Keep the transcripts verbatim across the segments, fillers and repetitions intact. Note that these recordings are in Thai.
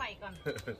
ก่อน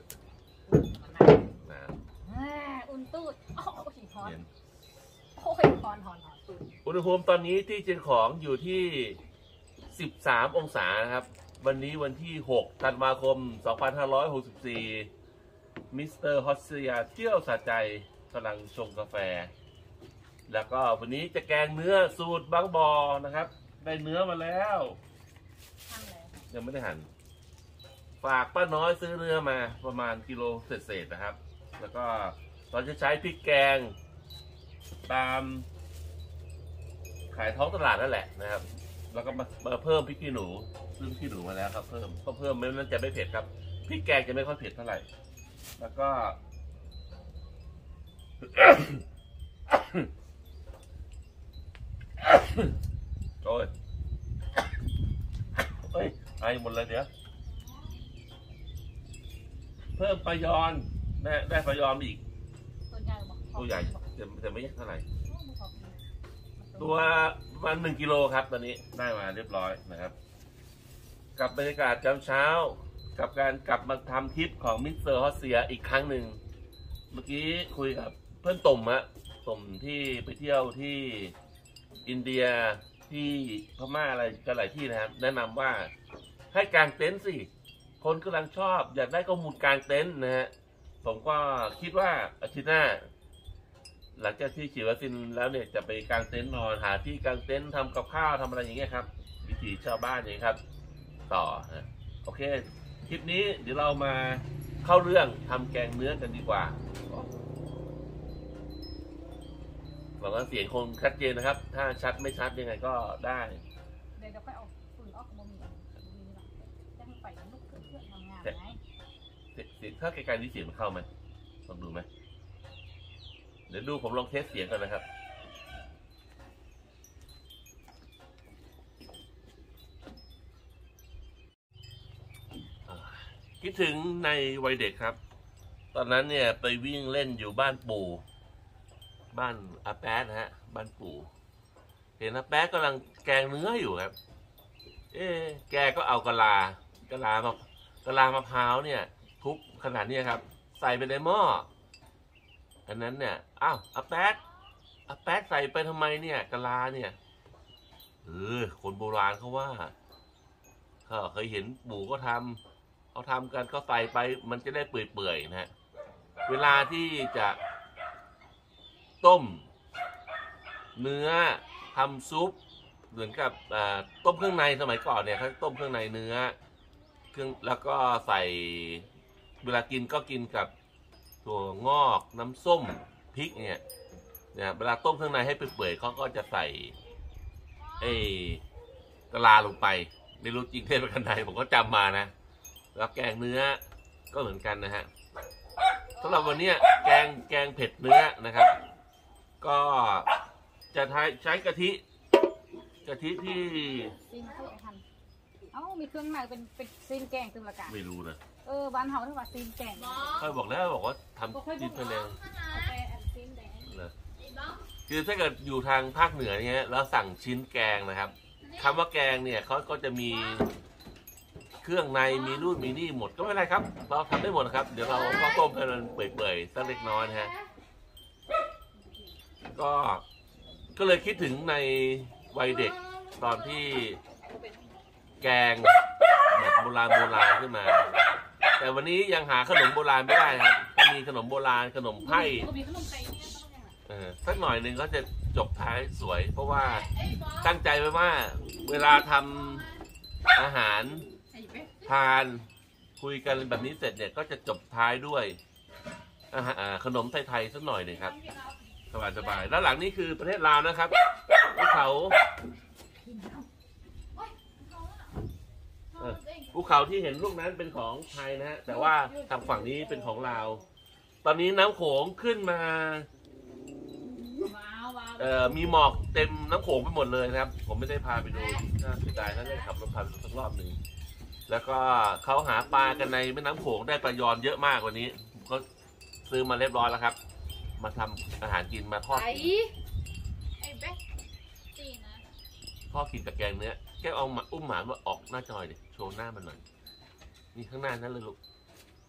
นะอุ่นตูดโอ้ยฮอนโอ้ยฮอนฮอนฮอนตูดอุณหภูมิตอนนี้ที่เชียงของอยู่ที่สิบสามองศานะครับวันนี้วันที่หกธันวาคมสองพันห้าร้อยหกสิบสี่มิสเตอร์ฮอสเซียเที่ยวสะใจกำลังชงกาแฟแล้วก็วันนี้จะแกงเนื้อสูตรบางบอนะครับได้เนื้อมาแล้วยังไม่ได้หั่นฝากป้าน้อยซื้อเนื้อมาประมาณกิโลเศษๆนะครับแล้วก็เราจะใช้พริกแกงตามขายท้องตลาดนั่นแหละนะครับแล้วก็มาเพิ่มพริกขี้หนูซึ่งขี้หนูมาแล้วครับเพิ่มก็เพิ่มไม่งั้นจะไม่เผ็ดครับพริกแกงจะไม่ค่อยเผ็ดเท่าไหร่แล้วก็โอ้ยเอ้ยไอหมดเลยเดี๋ยวเพิ่มปลายอนได้ได้ปลายอนอีกตัวใหญ่แต่ไม่ใหญ่เท่าไหร่ตัวมันหนึ่งกิโลครับตอนนี้ได้มาเรียบร้อยนะครับกับบรรยากาศเช้ากับการกลับมาทำทริปของมิสเตอร์ฮอสเซียอีกครั้งหนึ่งเมื่อกี้คุยกับเพื่อนตุ่มฮะตุ่มที่ไปเที่ยวที่อินเดียที่พม่าอะไรกันหลายที่นะครับแนะนำว่าให้กางเต็นท์สิคนกำลังชอบอยากได้ข้อมูลกางเต็นท์นะฮะผมก็คิดว่าอาทิตย์หน้าหลังจากที่ฉีดวัคซีนแล้วเนี่ยจะไปกางเต็นท์นอนหาที่กางเต็นท์ทำกับข้าวทำอะไรอย่างเงี้ยครับวิถีชาวบ้านอย่างนี้ครับต่อนะโอเคคลิปนี้เดี๋ยวเรามาเข้าเรื่องทำแกงเนื้อกันดีกว่าหวังว่าเสียงคงชัดเจนนะครับถ้าชัดไม่ชัดยังไงก็ได้เดี๋ยวเราค่อยเอาฝุ่นออกโมมีมีหรอกจะให้ไปลุกเพื่อนทำงานไงเสียงถ้าไกลๆนี่เสียงมันเข้าไหมลองดูไหมเดี๋ยวดูผมลองเทสเสียงกันนะครับคิดถึงในวัยเด็กครับตอนนั้นเนี่ยไปวิ่งเล่นอยู่บ้านปู่บ้านอาแป๊ดนะฮะบ้านปู่เห็นอาแป๊ดกำลังแกงเนื้ออยู่ครับเอ๊แกก็เอากะลากะลามากะลามะพร้าวเนี่ยทุบขนาดนี้ครับใส่ไปในหม้ออันนั้นเนี่ยอ้าวอาแป๊ดอาแป๊ดใส่ไปทำไมเนี่ยกะลาเนี่ยเออคนโบราณเขาว่าเขาเคยเห็นปู่ก็ทำเขาทำกันก็ใส่ไปมันจะได้เปื่อยๆนะฮะเวลาที่จะต้มเนื้อทำซุปเหมือนกับต้มเครื่องในสมัยก่อนเนี่ยเขาต้มเครื่องในเนื้อเครื่องแล้วก็ใส่เวลากินก็กินกับถั่วงอกน้ำส้มพริกเนี่ยเนี่ยเวลาต้มเครื่องในให้เปื่อยๆเขาก็จะใส่ไอ้กะลาลงไปไม่รู้จริงเท็จเป็นกันไหนผมก็จำมานะแล้วแกงเนื้อก็เหมือนกันนะฮะสำหรับวันนี้แกงแกงเผ็ดเนื้อนะครับก็จะใช้ใช้กะทิกะทิที่ซีนเครื่องหั่นเอ้ามีเครื่องในเป็นเป็นซีนแกงตึงละกันไม่รู้นะเออบ้านเฮาเรียกว่าซีนแกงเขาบอกแล้วบอกว่าทำซีนแดงคือถ้าเกิดอยู่ทางภาคเหนือเนี่ยแล้วสั่งชิ้นแกงนะครับคำว่าแกงเนี่ยเขาก็จะมีเครื่องในมีนู่นมีนี่หมดก็ไม่เป็นไรครับเราทำได้หมดนะครับเดี๋ยวเราก็ต้มให้มันเปื่อยๆสักเล็กน้อยนะฮะก็ก็เลยคิดถึงในวัยเด็กตอนที่แกงแบบโบราณโบราณขึ้นมาแต่วันนี้ยังหาขนมโบราณไม่ได้ครับจะมีขนมโบราณขนมไผ่เออสักหน่อยหนึ่งก็จะจบท้ายสวยเพราะว่าตั้งใจไว้ว่าเวลาทำอาหารทานคุยกันแบบนี้เสร็จเนี่ยก็จะจบท้ายด้วยขนมไทยๆสักหน่อยหนึ่งครับสบายสบายด้านหลังนี่คือประเทศลาวนะครับภูเขาภูเขาที่เห็นลูกนั้นเป็นของไทยนะฮะแต่ว่าทางฝั่งนี้เป็นของลาวตอนนี้น้ำโขงขึ้นมาเอ่อมีหมอกเต็มน้ำโขงไปหมดเลยนะครับผมไม่ได้พาไปดูน่าเสียดายถ้าได้ขับรถพาไปสักรอบหนึ่งแล้วก็เขาหาปลากันในแม่น้ำโขงได้ปลายอนเยอะมากกว่านี้ก็ซื้อมาเรียบร้อยแล้วครับมาทำอาหารกินมาทอดทอดกินกับแกงเนื้อแกเอามาอุ้มหมามาออกหน้าจอยดิโชว์หน้ามันหน่อยนี่ข้างหน้านั่นเลยลูก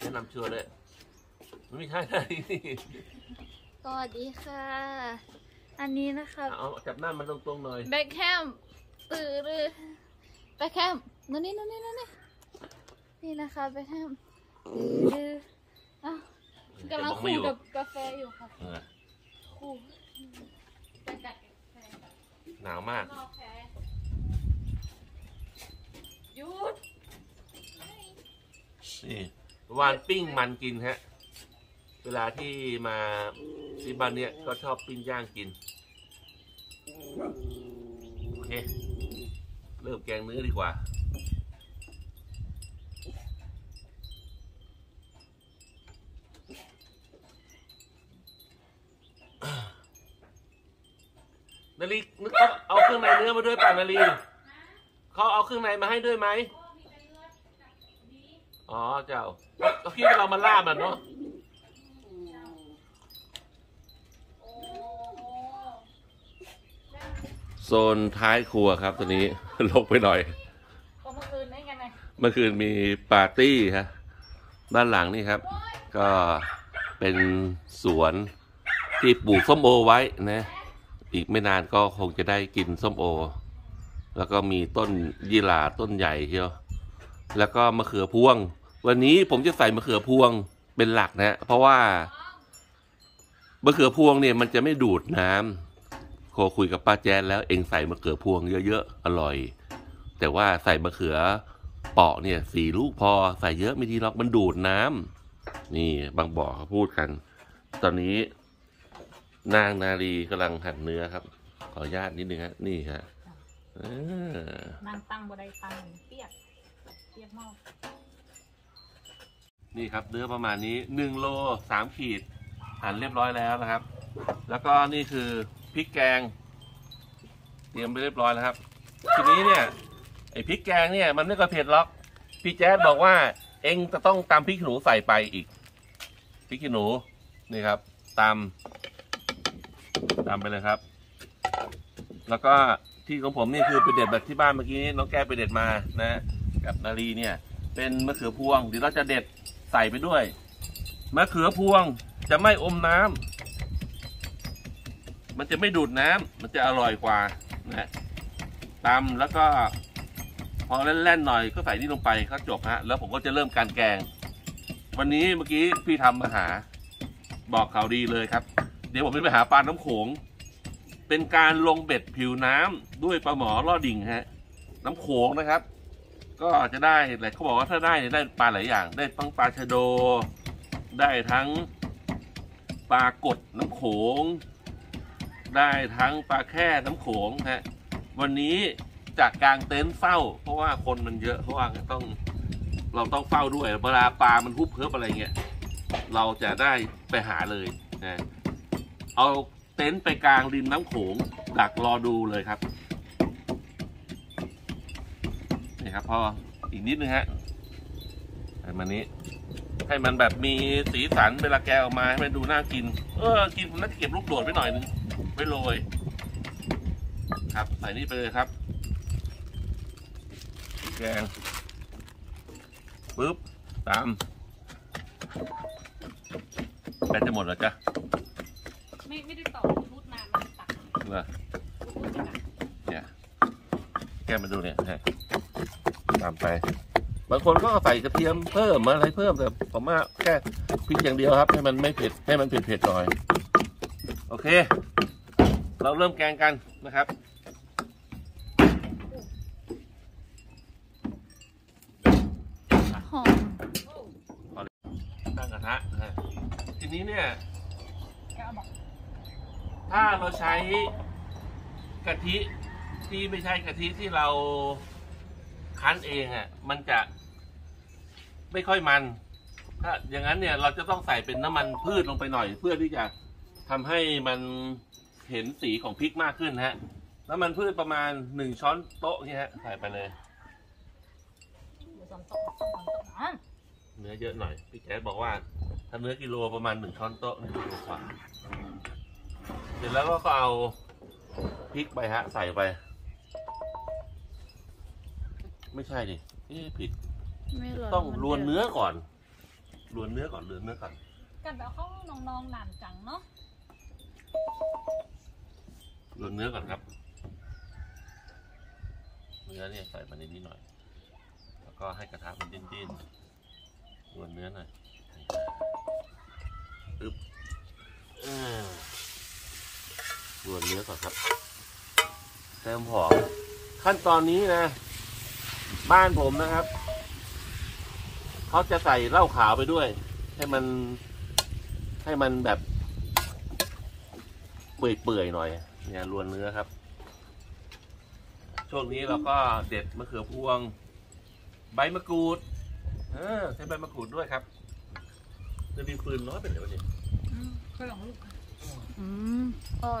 นะนำชัวร์เลยไม่ใช่นี่สวัสดีค่ะ อันนี้นะคะเอาจับหน้ามันตรงๆหน่อยแบ็คแฮมตื่นเลยแบ็คแฮมนั่นนี่นั่นนี่นั่นนี่นี่นะคะแบ็คแฮมตื่นอ้าวกำลังคู่กับกาแฟอยู่ค่ะเออคู่แต่กัดแฟหนาวมากนอกแฟหยุดนี่วานปิ้งมันกินฮะ เวลาที่มาที่บ้านเนี้ยก็ชอบปิ้งย่างกิน โอเค เริ่มแกงเนื้อดีกว่า นาลีนึกเอาเอาเครื่องในเนื้อมาด้วยป่ะนาลีเขาเอาเครื่องในมาให้ด้วยไหมอ๋อเจ้าก็คิดว่าเรามาล่ามันเนาะโซนท้ายครัวครับตอนนี้ ลงไปหน่อยก็เมื่อคืนได้ไงไงเมื่อคืนมีปาร์ตี้ฮะด้านหลังนี่ครับ ก็เป็นสวนที่ปลูกส้มโอไว้นะ อีกไม่นานก็คงจะได้กินส้มโอ แล้วก็มีต้นยี่หร่าต้นใหญ่เชียวแล้วก็มะเขือพวง วันนี้ผมจะใส่มะเขือพวงเป็นหลักนะ เพราะว่ามะเขือพวงเนี่ยมันจะไม่ดูดน้ำโคคุยกับป้าแจ๊ดแล้วเองใส่มะเขือพวงเยอะๆอร่อย แต่ว่าใส่มะเขือเปาะเนี่ยสี่ลูกพอใส่เยอะไม่ดีหรอกมันดูดน้ำนี่บางบ่อเขาพูดกัน ตอนนี้นางนาลีกำลังหั่นเนื้อครับ ขออนุญาตนิดนึงฮะนี่ฮะนั่นงตั้งบดได้ตั้งเปียกเปียกหม้อนี่ครับเนื้อประมาณนี้หนึ่งโลสามขีดหั่นเรียบร้อยแล้วนะครับ แล้วก็นี่คือพริกแกงเตรียมไปเรียบร้อยแล้วครับทีนี้เนี่ยไอ้พริกแกงเนี่ยมันไม่ก็เผ็ดหรอกพี่แจ๊ดบอกว่าเองจะต้องตำพริกขี้หนูใส่ไปอีกพริกขี้หนูนี่ครับตำตำไปเลยครับ แล้วก็ที่ของผมนี่คือไปเด็ดแบบที่บ้านเมื่อกี้น้องแก้ไปเด็ดมานะกับนาลีเนี่ยเป็นมะเขือพวงเดี๋ยวเราจะเด็ดใส่ไปด้วยมะเขือพวงจะไม่อมน้ำมันจะไม่ดูดน้ำมันจะอร่อยกว่านะตำแล้วก็พอแล่นๆหน่อยก็ใส่นี่ลงไปก็จบฮะแล้วผมก็จะเริ่มการแกงวันนี้เมื่อกี้พี่ทำมาหาบอกข่าวดีเลยครับเดี๋ยวผมจะไปหาปลาน้ำโขงเป็นการลงเบ็ดผิวน้ำด้วยปลาหมอล่อดิ่งฮะน้ำโขงนะครับก็จะได้หลายเขาบอกว่าถ้าได้ได้ปลาหลายอย่างได้ทั้งปลาชะโดได้ทั้งปลากดน้ำโขงได้ทั้งปลาแค่น้ำโขงฮะวันนี้จากกลางเต็นท์เฝ้าเพราะว่าคนมันเยอะเพราะว่าต้องเราต้องเฝ้าด้วยเวลาปลามันฮุบเพิบอะไรเงี้ยเราจะได้ไปหาเลยนะเอาเต็นท์ไปกลางริมน้ำโขงดักรอดูเลยครับนี่ครับพออีกนิดนึงฮะให้มันนี้ให้มันแบบมีสีสันเวลาแกะออกมาให้มันดูน่ากินเออกินผมน่าจะเก็บลูกโดดไว้หน่อยนึงไว้โรยครับใส่นี่ไปเลยครับแกงปึ๊บตามแบตจะหมดแล้วจ้ะไม่ไม่ได้ต่อรูดนานมันตักเหรอเนี่ยแกมาดูเนี่ยฮะตามไปบางคนก็ใส่กระเทียมเพิ่มอะไรเพิ่มแต่ผมว่าแค่พริกอย่างเดียวครับให้มันไม่เผ็ดให้มันเผ็ดเผ็ดหน่อยโอเคเราเริ่มแกงกันนะครับหอมตั้งกระทะนะฮะทีนี้เนี่ยแกเอาบอกถ้าเราใช้กะทิที่ไม่ใช่กะทิที่เราคั้นเองอ่ะมันจะไม่ค่อยมันถ้าอย่างนั้นเนี่ยเราจะต้องใส่เป็นน้ำมันพืชลงไปหน่อยเพื่อที่จะทำให้มันเห็นสีของพริกมากขึ้นฮะน้ำมันพืชประมาณหนึ่งช้อนโต๊ะนี่ฮะใส่ไปเลยเดี๋ยวสองโต๊ะสองโต๊ะนะเนื้อเยอะหน่อยพี่แจ๊ดบอกว่าถ้าเนื้อกิโลประมาณหนึ่งช้อนโต๊ะนี่กิโลกว่าเสร็จแล้วก็เอาพริกไปฮะใส่ไปไม่ใช่ดินี่ผิดไม่หรอกต้องรวนเนื้อก่อนรวนเนื้อก่อนรวนเนื้อก่อนกันไปเอาเข้าน้องๆหนานจังเนาะรวนเนื้อก่อนครับเนื้อเนี่ยใส่มาในนี้หน่อยแล้วก็ให้กระทะมันดิ้นๆรวนเนื้อหน่อยอึ๊บรวนเนื้อก่อนครับเติมหอมขั้นตอนนี้นะบ้านผมนะครับเขาจะใส่เหล้าขาวไปด้วยให้มันให้มันแบบเปื่อยๆหน่อยเนี่ยรวนเนื้อครับช่วงนี้เราก็เด็ดมะเขือพวงใบมะกรูดเออใช้ใบมะกรูดด้วยครับจะมีฟืนน้อยเป็นไรวะเนี่ยค่อยลองลูกอืมโอ้ย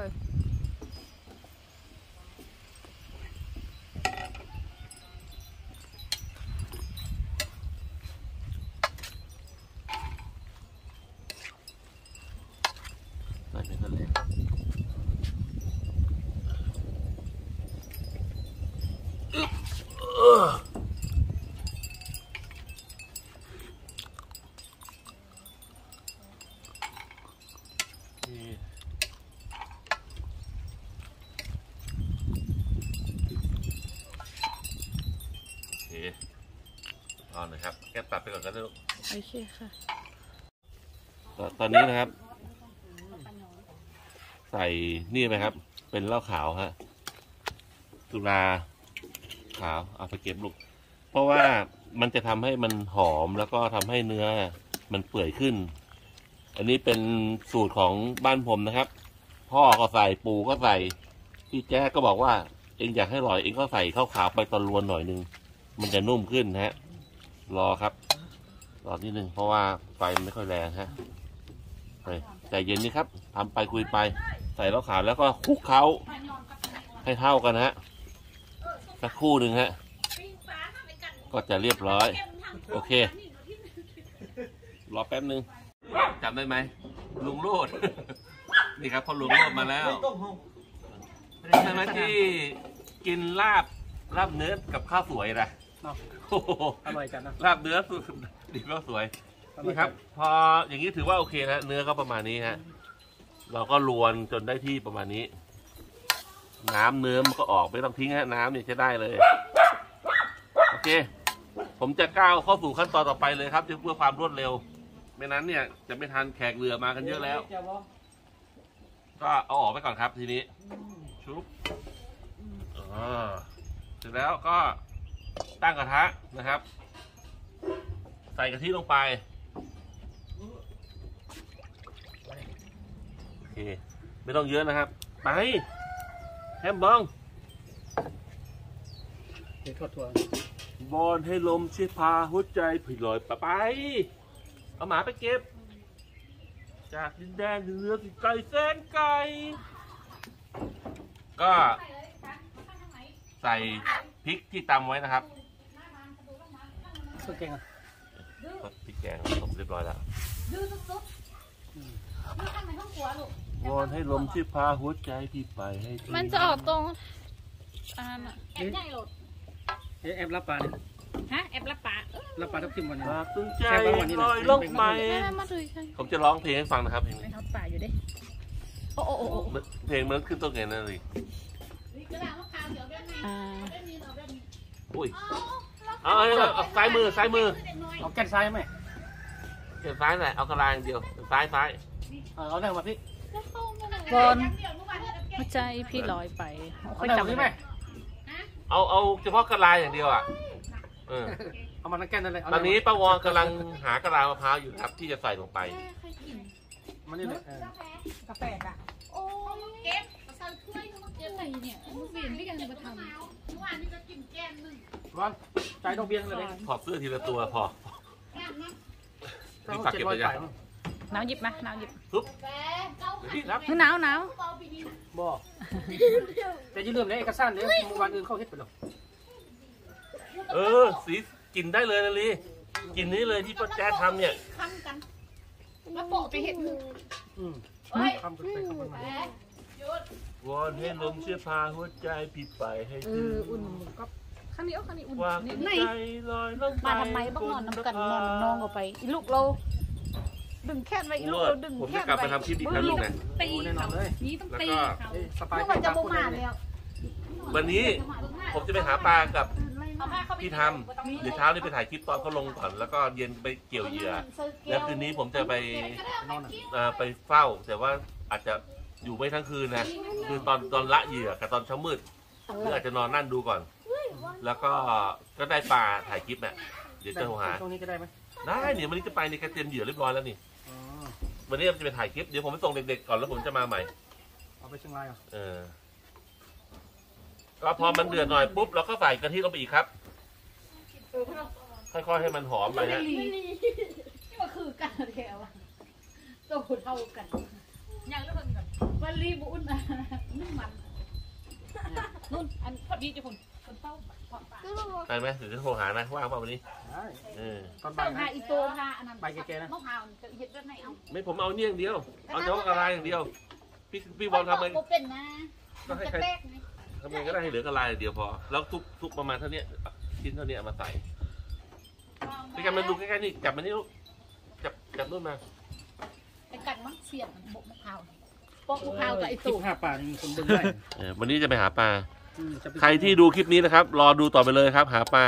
ใส่เป็นทะเลเอาหน่อยครับแกตัดไปก่อนก็ได้ลูกโอเคค่ะตอนนี้นะครับใส่นี่ไหมครับเป็นเหล้าขาวฮะสุราขาวเอาไปเก็บลูกเพราะว่ามันจะทำให้มันหอมแล้วก็ทำให้เนื้อมันเปื่อยขึ้นอันนี้เป็นสูตรของบ้านผมนะครับพ่อก็ใส่ปู่ก็ใส่พี่แจ๊ก็บอกว่าเองอยากให้อร่อยเองก็ใส่ข้าวขาวไปตอนรวนหน่อยนึงมันจะนุ่มขึ้นนะฮะรอครับรอนิดนึงเพราะว่าไฟมันไม่ค่อยแรงฮะใจเย็นนี่ครับทำไปคุยไปใส่เหล้าขาวแล้วก็คลุกเคล้าให้เท่ากันฮะสักครู่หนึ่งฮะก็จะเรียบร้อยโอเครอแป๊บนึงจำได้ไหมลุงโรด นี่ครับพอลุงโรดมาแล้วใช่ไหมที่กินลาบลาบเนื้อกับข้าวสวยนะโอ้โหอร่อยจัดนะลาบเนื้อสุดดีข้าวสวยนี่ครับพออย่างนี้ถือว่าโอเคนะเนื้อก็ประมาณนี้ฮะเราก็รวนจนได้ที่ประมาณนี้น้ำเนื้อมันก็ออกไม่ต้องทิ้งฮะน้ำเนี่ยใช้ได้เลยโอเคผมจะก้าวเข้าสู่ขั้นตอนต่อไปเลยครับเพื่อความรวดเร็วไม่นั้นเนี่ยจะไม่ทันแขกเรือมากันเยอะแล้วก็เอาออกไปก่อนครับทีนี้ชุบอ่าเสร็จแล้วก็ตั้งกระทะนะครับใส่กะทิลงไปโอเคไม่ต้องเยอะนะครับไปแฮมบองเดี๋ยวทอดตัวบอลให้ลมเชี่ยพาหัวใจผิดลอยไปเอาหมาไปเก็บจากดินแดนถึงเรือติดไกลแสนไกลก็ใส่พริกที่ตำไว้นะครับสุดเก่งอ่ะพริกแกงต้มเรียบร้อยแล้วดื้อสุดๆดื้อข้างในห้องครัวลูกวอนให้ลมที่พาหัวใจพี่ไปให้ถึงมันจะออกตรงอันนั้นอะแอบใหญ่โหลดเอ๊ะแอบรับปลาเนี่ยฮะแอบรับปากรับปลาทับทิมวันนี้ฝากตึงใจลอยลงไปแม่มาดูใช่ผมจะร้องเพลงให้ฟังนะครับเพลงไปนี้ทอดป่าอยู่ดิโอ้โอ้โอ้โอ้เพลงมันขึ้นต้นไงนั่นเลยกระดาษมะขามเดี๋ยวแบบนี้อ่าแบบนี้เราแบบนี้อุ้ยเอาเอาเอาเอาซ้ายมือซ้ายมือเอาแก้นซ้ายไหมเขียนซ้ายหน่อยเอากระลางเดียวซ้ายซ้ายเอาเอาได้มาพี่บอลหัวใจพี่ลอยไปเอาค่อยได้จำมาพี่ไหมไม่เอาเอาเฉพาะกระลาอย่างเดียวอ่ะเออเอามาทั้งแก้นนั่นเลยตอนนี้ป้าวอนกำลังหากระลามะพร้าวอยู่ครับที่จะใส่ลงไปมันนี่เลยกาแฟอ่ะโอ้เก็บใส่ถ้วยอะไรเนี่ยลูกเบียนพี่กันมาทำเมื่อวานนี้ก็กินแก้มหนึ่งร้อนใจดอกเบี้ยเลยถอดเสื้อทีละตัวพอแก้มนะเราเจ็ดร้อยฝ่ายมั้งน้ำหยิบมาน้ำหยิบปุ๊บแฟเก้านี่ครับหนาวหนาวเบาปีนี้บ่แต่อย่าลืมนะเอกสารเดี๋ยววันอื่นเข้าเฮ็ดไปหรอกเออสีกินได้เลยนะลีกินนี้เลยที่ป้าแจ๊ดทำเนี่ยคั้นกันแล้วโปะไปเห็ดมืออืมเฮ้ยทำไปทำมาแฟหยุดวอนให้ลมเชื่อพาหัวใจพี่ไปให้เอถึงออุ่นหมูกับข้างนี้เอาข้างนี้อุ่นวางนี่ใจลอยลงไปมาทำไมบ้างนอนน้ำกันนอนน้องก็ไปอีลูกเราดึงแค่นไว้อีลูกดึงผมแค่จะนกลับไว้ไปทำคลิปอีกครั้งหนึงนะตีเขานี่ต้องตีเขาสปายเมื่อวันจะบ่มาแล้ววันนี้ผมจะไปหาปลากับพี่ทำเดี๋ยวเช้านี้ไปถ่ายคลิปตอนเขาลงก่อนแล้วก็เย็นไปเกี่ยวเหยื่อแล้วคืนนี้ผมจะไปไปเฝ้าแต่ว่าอาจจะอยู่ไม่ทั้งคืนนะคือตอนตอนละเหยื่อกับตอนเช้ามืดหรืออาจจะนอนนั่นดูก่อนแล้วก็ก็ได้ปลาถ่ายคลิปเนี่ยเดี๋ยวจะโทรหาตรงนี้จะได้ไหมได้เดี๋ยววันนี้จะไปในกระเตรียมเหยื่อเรียบร้อยแล้วนี่วันนี้เราจะไปถ่ายคลิปเดี๋ยวผมไปส่งเด็กๆก่อนแล้วผมจะมาใหม่เอาไปเชียงรายเหรอเออก็พอมันเดือดหน่อยปุ๊บเราก็ใส่กะทิลงไปอีกครับค่อยๆให้มันหอมไปฮะนี่ก็คือกันแถวโตเท่ากันยังแล้วเพิ่งกันวันรีบุญนะนุ่มมันนุ่นอันพอดีจะคุณคนเต้าผ่อนปากได้ไหมเดี๋ยวจะโทรหานะว่างเปล่าวันนี้ได้เออตอนเต้าบ่ายหานะอีโตหาอันนั้นใบแก่ๆนะมะพร้าวจะเห็ดด้านไหนเอาไม่ผมเอาเนี่ยอย่างเดียวเอาเฉพาะกะลาอย่างเดียวพี่พี่บอลทำไงโเป็นนะก็ให้จะใครแตกไหมทำไงก็ได้ให้เหลือกะลาอย่างเดียวพอแล้วทุกทุกประมาณเท่านี้ชิ้นเท่านี้เอามาใส่พี่กันมาดูใกล้ๆนี่จับมันนี่ลูกจับจับนู่นมาไอ้กันมั้งเสียบบุกมะพร้าวปอกมะพร้าวกับไอ้คลิตูปห้าป่านี่มีคนเบิ่งได้เออวันนี้จะไปหาปลาอืมจะไปใครที่ดูคลิปนี้นะครับ รอดูต่อไปเลยครับ หาปลา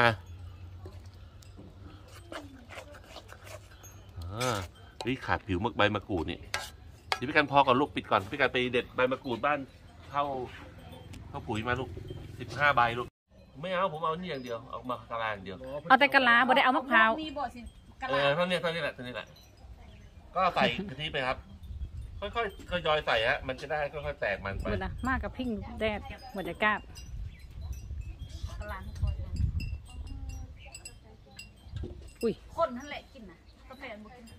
อ่านี่ขาดผิวมักใบมะกรูดนี่เดี๋ยวพี่กันพอก่อนลูกปิดก่อนพี่กันไปเด็ดใบมะกรูดบ้านเข้าเข้าปุ๋ยมาลูกสิบห้าใบลูกไม่เอาผมเอานี่อย่างเดียวเอามากะลาอย่างเดียวเอาแต่กะลาบ่ได้เอามะพร้าวมีบ่สิกะเอลาอเท่านี้เท่านี้แหละเท่านี้แหละก็ใส่กะทิไปครับ ค่อยๆทยอยใส่ฮะมันจะได้ค่อยๆแตกมันไปเบิดนะมากกับพิ้งแดดบรรยากาศกะลาให้คนอุ้ยคนนั่นแหละกินนะกาแฟบุกิน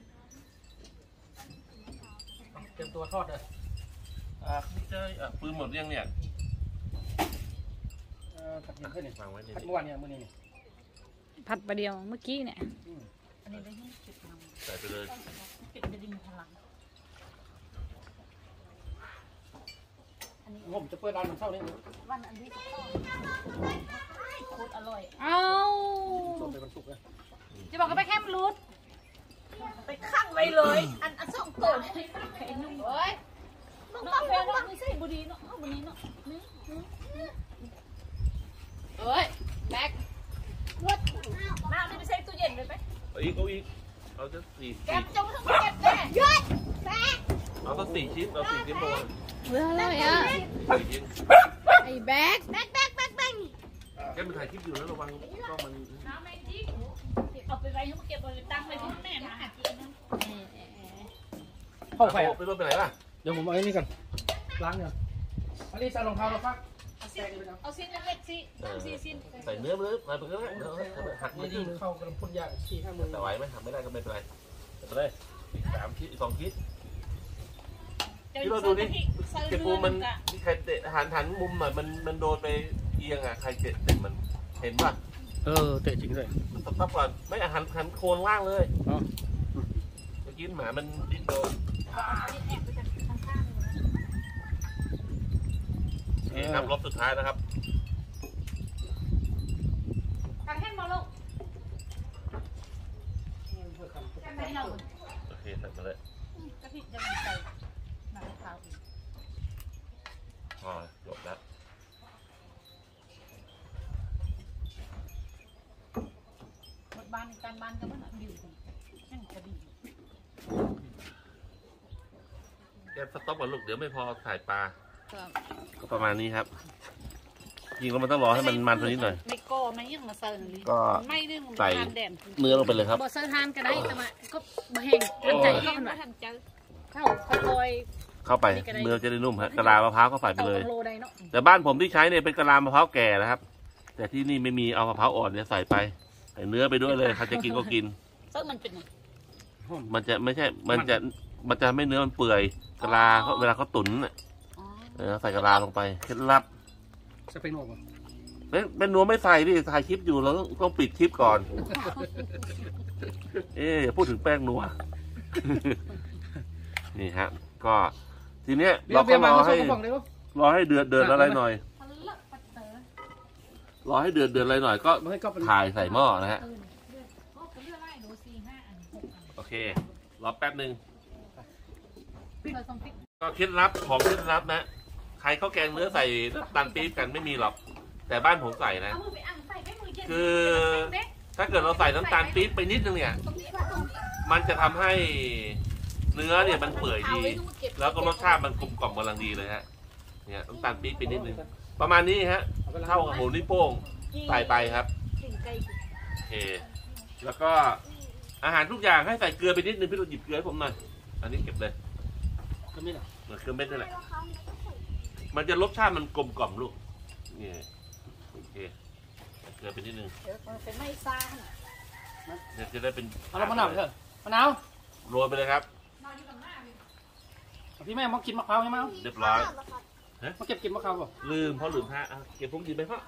เตรียมตัวทอดเลยอ่าพี่เจ้ยอ่ะปืนหมดยังเนี่ยเออผัดเย็นขึ้นนี่วางไว้นี่ผัดเมื่อวานเนี่ยมื้อนี้นี่ผัดประเดียวเมื่อกี้เนี่ยอืมอันนี้ได้ยี่สิบน้ใส่ไปเลยำปิดจะดินพลังอันนี้ผมจะเปิดร้านมันเช้านี้วันอันนี้ก็โคตรอร่อยเอาส่งไปวันศุกร์เลยจะบอกก็ไปแค่มรูดไปข้างไว้เลย อันอันสองตัวนี่แข็งนุ่มเอ้ยน้องต้องน้องไม่ใช่บุรีเนาะบุรีเนาะนี่เอ้ยแบ็ควัดน้ำนี่ไม่ใช่ตู้เย็นเลยไหมเอาอีกเอาอีกเอาจะสี่แกสี่มจงทั้งเก็บเลยหยุดแบ็คเอาสักสี่ชิ้นเอาสี่ชิ้นโลเบื่ออะไรอ่ะสี่ชิ้นไอ้แบ๊กแบ็คแบ็คแบ็คแบ็คแกมันถ่ายคลิปอยู่แล้วระวังกล้องมันน้ำแมงจี้เอาไปไว้ให้มันเก็บไว้ตั้งไว้ที่แม่นะหากินนะเข้าไฟไปรถไปไหนล่ะเดี๋ยวผมเอาไอ้นี่ก่อนล้างเนี่ยอันนี้ใส่รองเท้าแล้วฟักเอาสิ้นเล็กๆสิตั้งสี่สิ้นใส่เนื้อมาเลยมาไปก็ได้หักไม่ไม่ดีดีเข้ากระพุ้นยากสี่ห้ามือแต่ไหวไหมหักไม่ได้ก็ไม่เป็นไรไปเลยอีกสามคิดอีกสองคิดที่เราดูนี่เจ็บปูมันมีใครเตะหันหันมุมหน่อยมันมันโดนไปเอียงอ่ะใครเตะเตะมันเห็นป่ะเออเตะจริงด้วยตับตับก่อนไม่หันหันโคนล่างเลยอ๋อเมื่อกี้หมามันดิ้นโดนนี่ครับรอบสุดท้ายนะครับกังแห้งมาลูกกันไปเราโอเคใส่มาเลยกะทิจะมีใส่น้ำขาวอีกพอจบแล้วหมดบ้านการบ้านก็มันดิวนั่งจะดีแกสต็อปก่อนลูกเดี๋ยวไม่พอถ่ายปลาครับก็ประมาณนี้ครับจริงแล้วมันต้องรอให้มันมันตัวนี้หน่อยไม่โก้ไม่ยังมาเซิร์นเลยก็ไม่เรื่องใส่ทานแดดเนื้อลงไปเลยครับบ่เซอร์ทานก็ได้แต่ว่าก็บ่แห้งทันใจก็ก็มันว่าทันเจอเข้าค่อยเข้าไปเนื้อจะได้นุ่มฮะกะลามะพร้าวก็ใส่ๆไปเต่าเลยโลได้เนาะแต่บ้านผมที่ใช้เนี่ยเป็นกะลามะพร้าวแก่นะครับ แต่ที่นี่ไม่มีเอามะพร้าวอ่อนเนี่ยใส่ไปใส่เนื้อไปด้วยเลยใครจะกินก็กินเซิร์นมันเป็นไงมันจะไม่ใช่ มันจะมันจะไม่เนื้อมันเปื่อยกะลาเขาเวลาเขาตุ๋นน่ะอ๋อเออใส่กะลาลงไปเคล็ดลับจะเป็นโอกเป็นเป็นนัวไม่ใส่ดิถ่ายคลิปอยู่เราต้องต้องปิดคลิปก่อน เอ๊ะอย่าพูดถึงแป้งนัว นี่ฮะ ก็ทีเนี้ยเบียเราร์เบีก็ยร์รมาอเขาส่ให้งกระป๋องเลยวะรอให้เดือดเดือดอะไรหน่อยพันละปัตเตอร์รอให้เดือดเดือดอะไรหน่อยก็มาให้ก็เป็นถ่ายใส่หม้อนะฮะเออเลือดก็เลือดไล่ดูสี่ห้าอันหกอันโอเครอแป๊บหนึ่งเราต้องฟิกก็เคล็ดลับของเคล็ดลับนะใครเขาแกงเนื้อใส่น้ำตาลปี๊บกันไม่มีหรอกแต่บ้านผมใส่นะเอามือไปอ่างใส่ให้มือเย็นคือถ้าเกิดเราใส่น้ำตาลปี๊บไปนิดนึงเนี่ยตรงนี้ว่าตรงนี้มันจะทำให้เนื้อเนี่ยมันเปื่อยดี แล้วก็รสชาติมันกลมกล่อมกำลังดีเลยฮะเนี่ยน้ำตาลปี๊บไปนิดนึงประมาณนี้ฮะเท่ากับหัวนิ้วโป้งใส่ไปครับสิ่งไกลโอเคแล้วก็อาหารทุกอย่างให้ใส่เกลือไปนิดนึงพี่ลูกหยิบเกลือให้ผมหน่อยอันนี้เก็บเลยก็ไม่หรอกเหมือนเกลือเม็ดนั่นแหละมันจะรสชาติมันกลมกล่อมลูกนี่โอเคเกลือไปนิดนึงเดี๋ยวมันเป็นไม่ซ่าเดี๋ยวจะได้เป็นเอาเรามะนาวเถอะมะนาวโรยไปเลยครับนอนอยู่กับหน้าเลยพี่แม่มากินมะพร้าวใช่ไหมเรียบร้อยมาเก็บกินมะพร้าวป่ะลืมเพราะลืมฮะอ่ะเก็บพวกกินไปพ่อ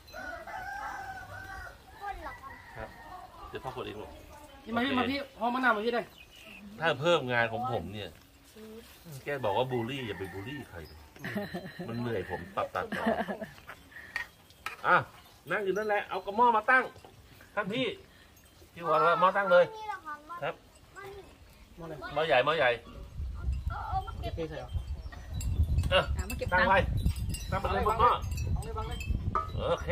ครับเดี๋ยวพ่อกดเองลูกนี่มาพี่มาพี่พอมะนาวมาพี่ได้ถ้าเพิ่มงานของผมเนี่ย แกบอกว่าบูลลี่อย่าไปบูลลี่ใครเลยมันเหนื่อยผมตัดตัดต่ออ่ะนั่งอยู่นั่นแหละเอากระหม้อมาตั้งท่านพี่พี่วอนว่าหม้อตั้งเลยครับมะนาวหม้อใหญ่หม้อใหญ่เก็บใส่เอาเอออ่ะมาเก็บตั้งตังค์ไว้ตั้งไปเลยบนหม้อเอาเลยบังเลยโอเค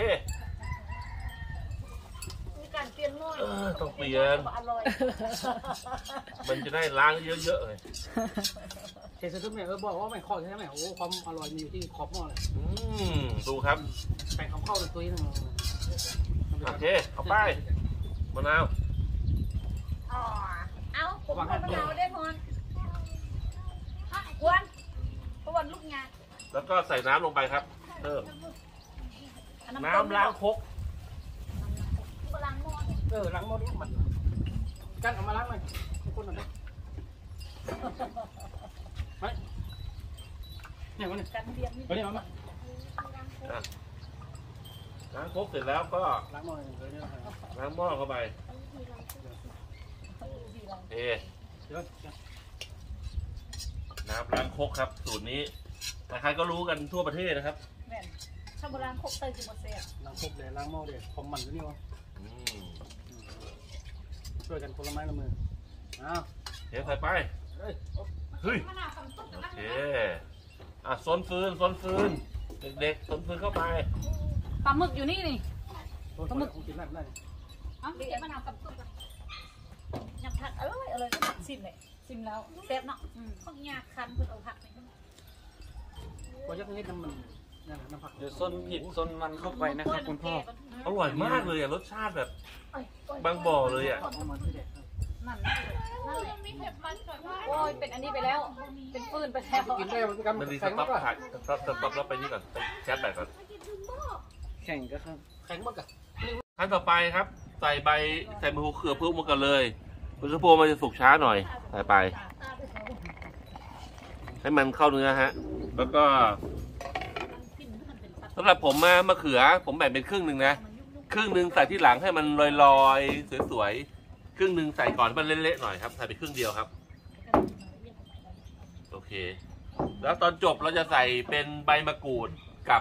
มีการเปลี่ยนหม้อเออต้องเปลี่ยนอร่อยมันจะได้ล้างเยอะๆเลยเทใส่ซุปเนี่ยเออบอกว่าไม่ขอใช่ไหมโอ้ความอร่อยมีอยู่ที่ขอบหม้อเลยอืมดูครับแป้งข้าวเข้าตัวนี้นึงโอเคเอาไปมะนาวอ๋อเอาผมคนมะนาวได้พอนกวนเพราะวันลูกงานแล้วก็ใส่น้ำลงไปครับเพิ่มน้ำล้างครกล้างหม้อเออล้างหม้อนี่มันกันเอามาล้างหน่อยให้คนหน่อยไปเนี่ยมันเนี่ยกันเรียนนี่ไปเนี่ยมาอ่ะล้างครกเสร็จแล้วก็ล้างหม้อเลยเนี่ยล้างหม้อเข้าไปเอเดี๋ยวน้ำล้างครกครับสูตรนี้แต่ใครก็รู้กันทั่วประเทศนะครับแม่นถ้าโบราณคกเตยคือมาเสียล้างครบเลยล้างหม้อเลยคอมมันตัวนี้วะอืมช่วยกันคนละไม้ละมืออ้าวเทใส่ไปเฮ้ยเฮ้ยมะนาวทำต้นโอเคอ่ะซนฟืนซนฟืนเด็กๆซนฟืนเข้าไปปลาหมึกอยู่นี่นี่ปลาหมึกกินได้ได้เอ้าเดี๋ยวมะนาวกับต้นยำผักอร่อยอร่อยก็ผักซิมเลยซิมแล้วแซ่บเนาะข้าวยาคันเพื่อเอาผักไปพอยักนิดน้ำมันนั่นน้ำผักเดี๋ยวส้นผิดส้นมันเข้าไปนะครับคุณพ่ออร่อยมากเลยอ่ะรสชาติแบบ บางบ่อเลยอ่ะนั่นนั่นแหละมีเผ็ดมันก่อนโอ้ยเป็นอันนี้ไปแล้ว เป็นฟืนไปแล้วกินได้มันกันมันดีสแข็งต็อมาปกถ่ายสต็อปสต็อปแล้วไปนี่ก่อนไปแชทแบตก่อนแข่งก็ครับแข็งมากอะขั้นต่อไปครับ ใส่ใบใส่มะเขือเพิ่มมากันเลยมะเขือพวงมันจะสุกช้าหน่อยใส่ไป ให้มันเข้าเนื้อฮะ แล้วก็สำหรับผมมามะเขือ ผมแบ่งเป็นครึ่งหนึ่งนะครึ่งหนึ่งใส่ที่หลังให้มันลอยๆสวยๆครึ่งหนึ่งใส่ก่อนให้มันเละๆหน่อยครับใส่ไปครึ่งเดียวครับโอเค แล้วตอนจบเราจะใส่เป็นใบมะกรูดกับ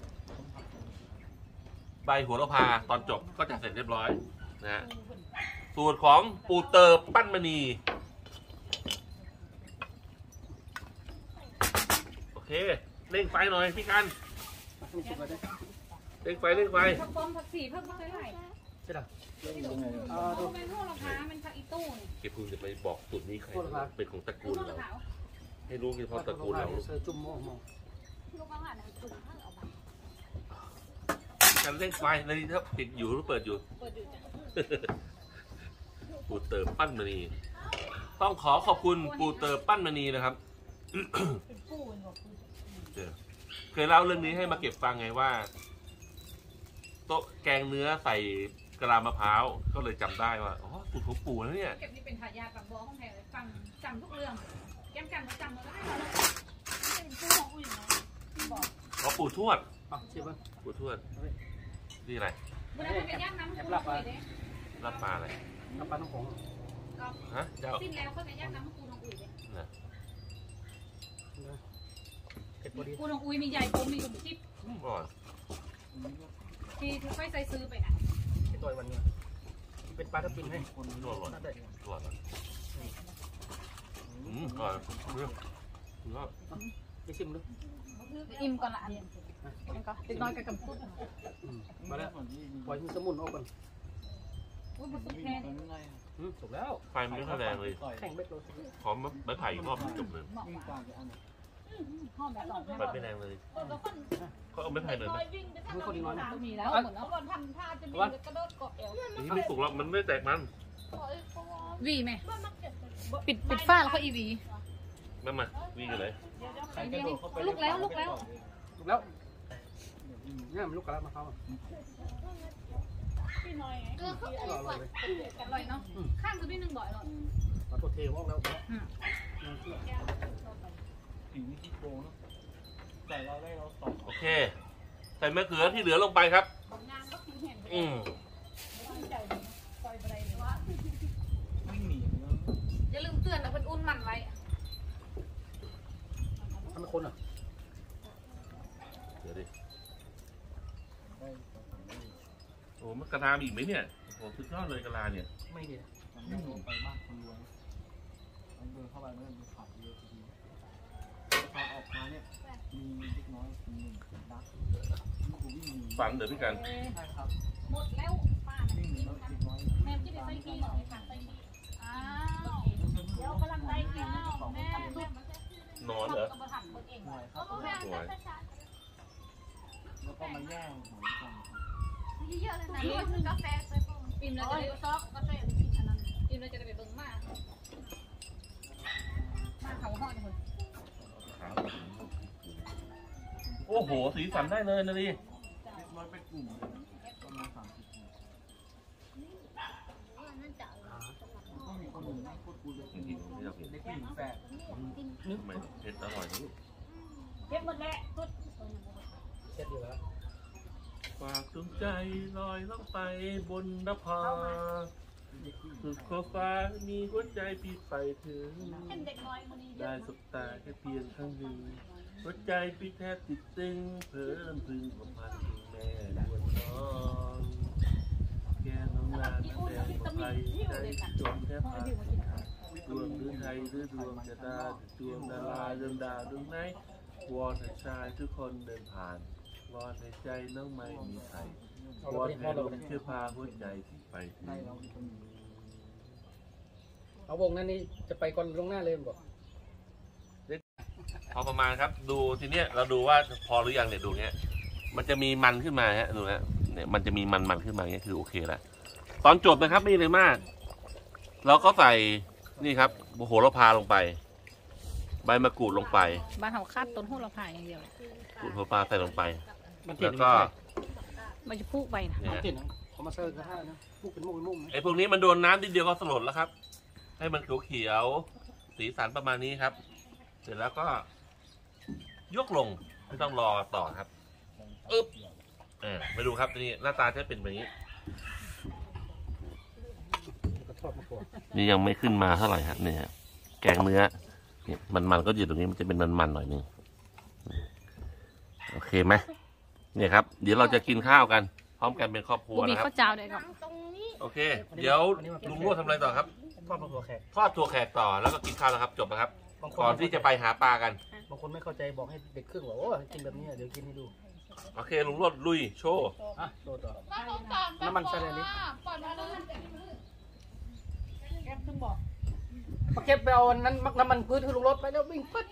ใบโหระพาตอนจบก็จะเสร็จเรียบร้อยนะฮะสูตรของปูเตอร์ปั้นมณีโอเคเร่งไฟหน่อยพี่กันเร่งไฟเร่งไฟผักปอมผักสีเพิ่มมาเท่าไหร่ใช่ไหมโอ้เป็นพวกราคามันผักอีตู้นี่เก็บพูดจะไปบอกสูตรนี้ใครเป็นของตระกูลเราขาวให้รู้เฉพาะตระกูลเราเสือจุ่มหม้อหม้อลูกข้าวหานถุงข้าวเอามาการเร่งไฟในนี้ถ้าปิดอยู่หรือเปิดอยู่เปิดอยู่จ้ะปูเตอร์ปั้นมณีต้องขอขอบคุณปูเตอร์ปั้นมณีนะครับเป็นปูนบอกปูเดี๋ยวเคยเล่าเรื่องนี้ให้มาเก็บฟังไงว่าโต๊ะแกงเนื้อใส่กะลามะพร้าวก็เลยจำได้ว่าอ๋อสูตรของปู่นะเนี่ยเก็บนี่เป็นทายาทกับบัวของแท้เลยฟังจำทุกเรื่องแก้มกันจำมาได้เป็นปูของอุ่นนะบอกอ๋อปู่ทวดอ่ะเชียบป่ะปู่ทวดนี่อะไรเวลาเป็นย่างน้ำปูของอุ่นเนี่ยรับปลาอะไรน้ำปลาน้ำของก็ฮะเจ้าสิ้นแล้วเขาเป็นย่างน้ำปูของอุ่นเนี่ยน่ะเก็บพอดีปูของอุ่นมีใหญ่ปูมีอุ่นจิ๊บอร่อยที่ที่ค่อยใส่ซื้อไปนะที่ตัววันนี้เป็นปลาทับทิมให้นวดอร่อยได้นวดอร่อยมก่อนเรื่องก็ไปชิมดูอิ่มก่อนละอันยังก็ติดน้อยกับกับพุดมาแล้วปล่อยมันสมุนออกก่อนอุ้ยบุสุกแค่ถูกแล้วไฟมันไม่ค่อยแรงเลยแข่งเบ็ดเลยพร้อมไม้ไผ่รอบจบเลยเหมาะกว่าห้อมแบบสองไฟไม่แรงเลยเขาเอาไม้ไผ่เลยไหมมือคนดีน้อยนะมีแล้วหมดแล้วนี่ไม่สุกแล้วมันไม่แตกมันวีไหมปิดปิดฝ้าแล้วก็อีวีแม่มาวิ่งอยู่ไหนลุกแล้วลุกแล้วถูกแล้วเนี่ยมันลูกกระลามาเข้าเออเขาอร่อยเลยอร่อยเนาะข้างตัวนี้หนึ่งบ่อยหรอมาตัวเทออกแล้วผีนี่ขี้โกงเนาะแต่เราได้เราสองโอเคใส่มะเขือที่เหลือลงไปครับอืมไม่หนีเนาะอย่าลืมเตือนนะเป็นอุ่นมันไว้ทำไมคนอ่ะเดี๋ยวดิได้สองสามได้โอ้มันกระทาอีกไหมเนี่ยโอ้สุดยอดเลยกระลาเนี่ยไม่ดีมันไม่ลงไปมากคนรวยมันเดินเข้าไปมันจะขายเยอะทีเดียวพอออกมาเนี่ยมีเล็กน้อยคนหนึ่งดักลูกวิ่งหนีฝันเดี๋ยวพี่กันใช่ครับหมดแล้วป้าวิ่งหนีแล้วเล็กน้อยแม่ที่ได้ใส่ขี้หน่อยค่ะใส่ขี้อ้าวเดี๋ยวกำลังได้ขี้แม่แม่นอนเหรอก็มาทำเองหน่อยครับสวยแล้วก็มาแย่งหอยกันเยอะเลยนะนี่คือกาแฟใส่ฟองอิ่มแล้วจะได้ซอกกาแฟกินอันนั้นอิ่มแล้วจะได้ไปเบิ่งมากมาเขาห่อจังเลยโอ้โหสีสันได้เลยนะดิเล็กน้อยเป็นกลุ่มเลยประมาณสามสิบคนต้องมีคนหนึ่งนั่งพูดคุยกับจริงๆที่เราเห็นเด็กผู้หญิงแฝดทำไมเผ็ดอร่อยนี่เก็บหมดแล้วทุดเช็ดอยู่แล้วฝากดวงใจลอยล่องไปบนนภาสุดขอบฟ้ามีหัวใจพี่ไปถึงเป็นเด็กน้อยคนนี้ได้สบตาแค่เพียงครั้งหนึ่งหัวใจพี่แทบติดตึงเพ้อลำพึงประพันธ์ถึงแม่ดวงน้องแกน้องนางแต่ไทยใจจมแทบขาดดวงหรือไทยหรือดวงจะดาดวงดาราเดินดาวดวงไหนวอนให้ชายทุกคนเดินผ่านวอนให้ใจน้องไม่มีใครวอนให้ลมช่วยพาหัวใจพี่ไปถึงได้เราคนหนึ่งเอาวงนั้นนี่จะไปก่อนลงหน้าเลยบอกพอประมาณครับดูทีเนี้ยเราดูว่าพอหรือยังเนี่ยดูเนี้ยมันจะมีมันขึ้นมาฮะดูนะเนี่ยมันจะมีมันมันขึ้นมาเงี้ยคือโอเคแล้วตอนจบนะครับไม่เลยมาก เราก็ใส่นี่ครับโหระพาลงไป ใบมะกรูดลงไปบ้านเขาคาดต้นโหระพาอย่างเดียวกรูดโหระพาใส่ลงไปมันติดแล้วก็มันจะพุไปนะเนี่ยติดนะเขามาเซิร์ฟกระทะนะมุกเป็นมุกเป็นมุกไหมไอ้พวกนี้มันโดนน้ำนิดเดียวก็สลดแล้วครับ ให้มันเขียวๆสีสันประมาณนี้ครับ เสร็จแล้วก็ ยกลงไม่ต้องรอต่อครับอึ๊บเออไปดูครับนี่หน้าตาจะเป็นแบบนี้ก็ทอดมะกรูดนี่ยังไม่ขึ้นมาเท่าไหร่ครับเนี่ยแกงเนื้อเนี่ยมันมันก็อยู่ตรงนี้มันจะเป็นมันมันหน่อยนึงโอเคไหมเนี่ยครับ เดี๋ยวเราจะกินข้าวกัน พร้อมกันเป็นครอบครัวบุบีนะครับข้าวเจ้าเลยครับโอเค เดี๋ยวลุงรวดทำอะไรต่อครับทอดมะกรูดแขกทอดตัวแขกต่อแล้วก็กินข้าวแล้วครับ จบแล้วครับบางคก่อนนที่จะไปหาปลากันบางคนไม่เข้าใจบอกให้เด็กครึ่งบอกโอ้กินแบบนี้เดี๋ยวกินให้ดูโอเคลุงรวดลุยโชว์อ่ะโตต่อน้ำมันใส่เลยนิดแก้มซึ่งบอกมาเก็บไปเอานั้นน้ำมันพืชคือลงรถไปแล้ววิ่งปึ๊ด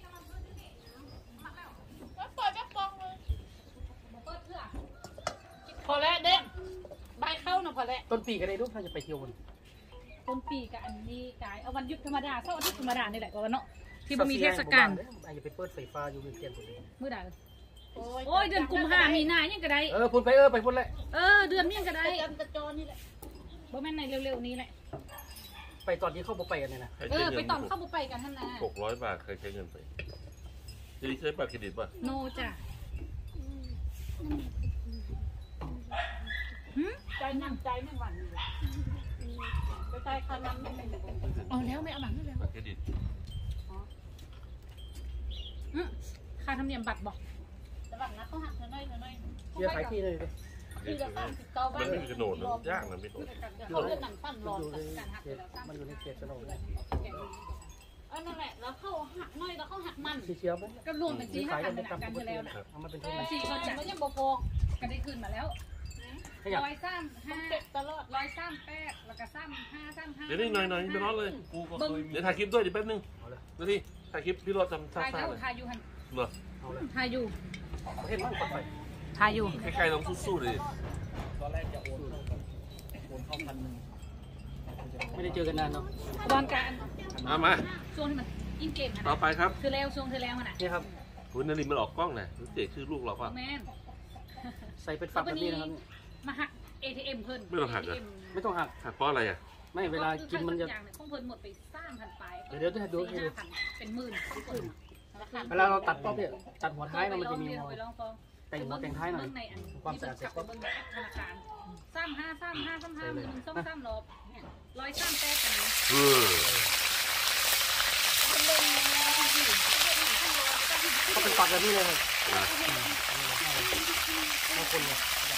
พอแล้วเด็กใบเข้านะพอแล้วต้นปีกันได้ดูถ้าจะไปเที่ยวบนต้นปีกับอันนี้กายเอาวันหยุดธรรมดาเสาร์อาทิตย์ธรรมดานี่แหละก็วันเนาะที่มันมีเทศกาลอาจจะไปเปิดไฟฟ้าอยู่เวียงเทียนคนนี้มื้อใดโอ้ยเดือนกุมภามีนายังก็ได้เออพุ่นไปเออไปพุ่นแหละเออเดือนนี้ยังก็ได้จำจอนี่แหละบ่แม่นในเร็วๆนี้แหละไปตอนที่เข้าไปกันเนี่ยนะใครเอใช้อเงิไปนตอนเข้าบุไปกันท่านนะหกร้อยบาทใครใช้เงินไปจะใช้บัตรเครดิตป่ะโนจ้ะใจนั่งใจนั่งหวันอยู่ไปใจคันนั้นไม่เป็นเอาแล้วไม่เอาหลังนี่แล้วบัตรเครดิตอืมค่าธรรมเนียมบัตรบอกแต่บังนะเขาหักเธอหน่อยเธอหน่อยเดี๋ยวขายที่เลยดิที่ละสามสิบเก้าบามัทนไม่มีกระโดดนะยากนะไม่โดดเขาเลือกหนังสั้นรอนอยู่ในกันหักเขไปตแล้วมันอยู่ในเขตสนองเลยออันนั่นแหละแล้วเข้าหักน้อยแล้วเข้าหักมันสีเขียวไหมก็รวมเป็นสีห้าพันเป็นกันไปแล้วนะเอามาเป็นทุนสีเขาจะมันยังบ่พอก็ได้ขึ้นมาแล้วขยับร้อยสามห้าตลอดร้อยสามแปดแล้วก็สามห้าสามห้าเดี๋ยวนี่หน่อยหน่อยไม่ร้อนเลยกูก็เคยมีเดี๋ยวถ่ายคลิปด้วยเดี๋ยวแป๊บนึงเดี๋ยวนี่ถ่ายคลิปพี่รถทำท่าทายซ่าอยู่เลยทายอยู่หันเหรอเอาเลยทายอยู่เห็นมั้งปัดไปทายอยู่ใกล้ๆลองสู้ๆเลยตอนแรกจะโอนเข้ากันโอนเข้าพันหนึ่งไม่ได้เจอกันนานเนาะตอนการเอามาช่วงที่มันอินเกมต่อนะไปครับคือแล้วช่วงที่แล้วมันอ่ะนี่ครับคุณนารินมันออกกล้องนะรู้เจ๊ชื่อลูกเราเปล่ะแม่นใส่เป็นฝักแบบนี้นะครับมาหัก เอ ที เอ็ม เพิ่นไม่ต้องหักเหรอไม่ต้องหักหักเพราะอะไรอ่ะไม่เวลากินมันจะอย่างเนี่ยของเพิ่นหมดไปสร้างพันไปเดี๋ยวเดี๋ยวให้ดูให้ดูสี่ห้าพันเป็นหมื่นทุกคนเวลาเราตัดป๊อบเนี่ยตัดหัวท้ายเรามันจะมีไปลองฟองแต่งหัวแต่งท้ายหน่อยเบิ่งในอันความสะอาดเสร็จที่เบิ่งขับไปเบิ่งในแอปธนาคารสามห้าสามห้าสามห้าหนึ่งสองสามรอบเนี่ยร้อยสามแปดกันนี้เออก็เป็นฝักแบบนี้เลยครับอ่ะบางคนเนี่ย